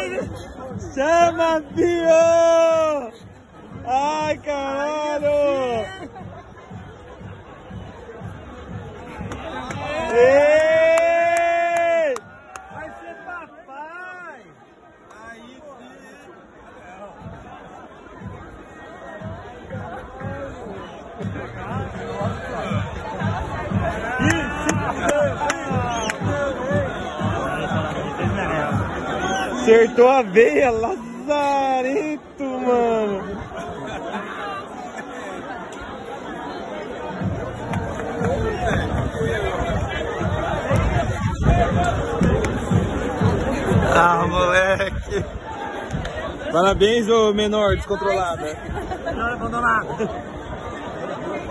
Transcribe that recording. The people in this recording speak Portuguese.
Chama, Pio! Ai, caralho! Ei! Vai ser papai! Aí Acertou a veia, lazarento, mano. Ah, moleque. Parabéns, ô menor descontrolado. Menor abandonado.